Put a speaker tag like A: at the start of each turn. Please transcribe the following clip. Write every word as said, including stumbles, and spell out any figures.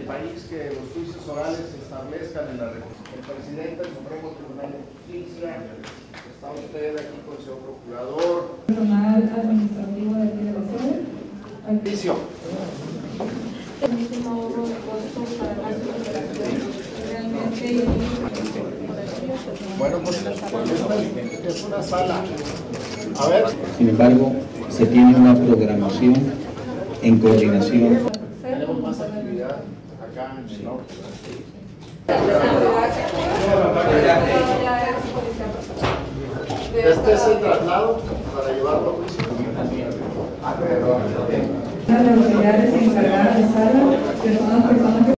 A: país que los juicios orales se establezcan en la República. El presidente del Supremo Tribunal de Justicia, está usted aquí con el señor procurador.
B: Personal administrativo de aquí de la sede.
A: Juicio.
B: El mismo ahorro de costos para las operaciones. Realmente.
A: Bueno, pues es una sala. A ver.
C: Sin embargo, se tiene una programación en coordinación.
A: Tenemos más actividad acá en el norte. Este es el traslado para llevarlo a juicio.
B: Las autoridades encargadas de sala, que son las personas que